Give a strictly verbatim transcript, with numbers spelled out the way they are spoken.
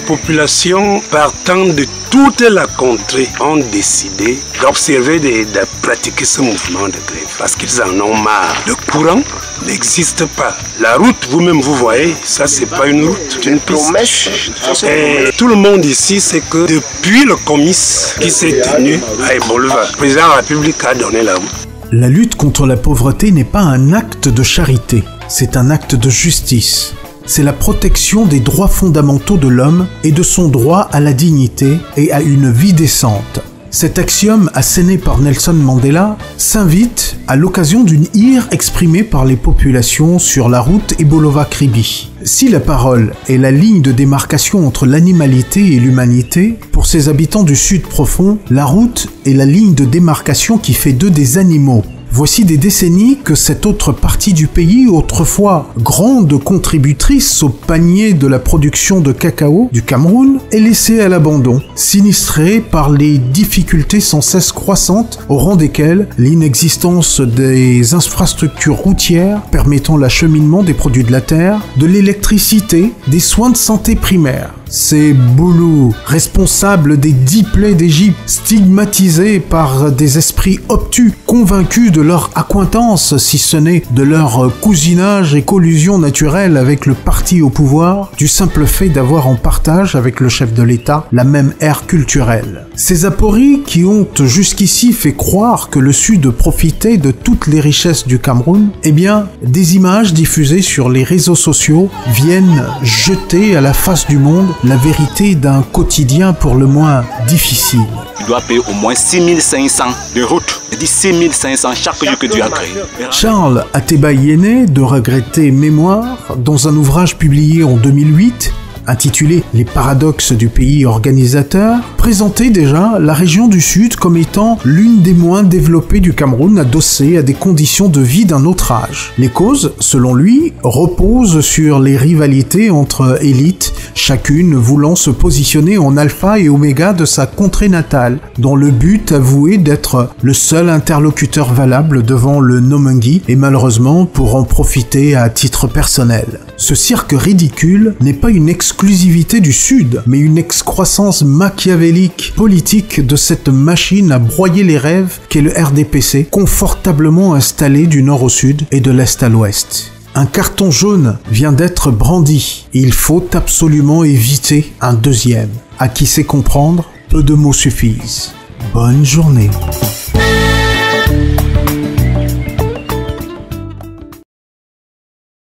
populations partant de toute la contrée ont décidé d'observer et de pratiquer ce mouvement de grève parce qu'ils en ont marre. Le courant n'existe pas. La route, vous-même vous voyez, ça c'est pas une route, c'est une piste. Et tout le monde ici sait que depuis le comice qui s'est tenu à Ebolva, le président de la République a donné la route. La lutte contre la pauvreté n'est pas un acte de charité, c'est un acte de justice. C'est la protection des droits fondamentaux de l'homme et de son droit à la dignité et à une vie décente. Cet axiome asséné par Nelson Mandela s'invite à l'occasion d'une ire exprimée par les populations sur la route Ebolova-Kribi. Si la parole est la ligne de démarcation entre l'animalité et l'humanité, pour ces habitants du Sud profond, la route est la ligne de démarcation qui fait d'eux des animaux. Voici des décennies que cette autre partie du pays, autrefois grande contributrice au panier de la production de cacao du Cameroun, est laissée à l'abandon, sinistrée par les difficultés sans cesse croissantes, au rang desquelles l'inexistence des infrastructures routières permettant l'acheminement des produits de la terre, de l'électricité, des soins de santé primaires. Ces boulous, responsables des dix plaies d'Égypte, stigmatisés par des esprits obtus, convaincus de leur accointance, si ce n'est de leur cousinage et collusion naturelle avec le parti au pouvoir, du simple fait d'avoir en partage avec le chef de l'État la même ère culturelle. Ces apories qui ont jusqu'ici fait croire que le Sud profitait de toutes les richesses du Cameroun, eh bien, des images diffusées sur les réseaux sociaux viennent jeter à la face du monde la vérité d'un quotidien pour le moins difficile. Tu dois payer au moins six mille cinq cents de route. Je dis six mille cinq cents chaque jour que tu as créé. Charles Ateba-Yéné, de regretter mémoire, dans un ouvrage publié en deux mille huit, intitulé « Les paradoxes du pays organisateur », présentait déjà la région du Sud comme étant l'une des moins développées du Cameroun, adossée à des conditions de vie d'un autre âge. Les causes, selon lui, reposent sur les rivalités entre élites, chacune voulant se positionner en alpha et oméga de sa contrée natale, dont le but avoué d'être le seul interlocuteur valable devant le Nomungi et malheureusement pour en profiter à titre personnel. Ce cirque ridicule n'est pas une exclusivité du Sud, mais une excroissance machiavélique politique de cette machine à broyer les rêves qu'est le R D P C, confortablement installé du nord au sud et de l'est à l'ouest. Un carton jaune vient d'être brandi. Il faut absolument éviter un deuxième. À qui sait comprendre, peu de mots suffisent. Bonne journée.